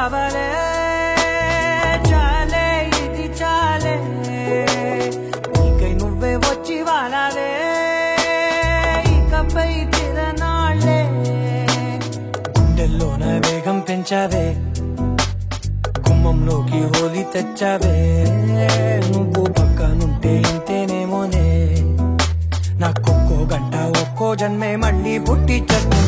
కావాలే చాలే ఇది చాలే నీకై నువ్వే వచ్చి వాలాలే ఇకపై తిరనాళ్ళే గుండెల్లోన వేగం పెంచావే గుమ్మంలోకి హోలీ తెచ్చావే నువ్వు పక్కనుంటే ఇంతేనేమోనే నాకొక్కో గంట ఒక్కో జన్మే మళ్ళీ పుట్టి చట్టు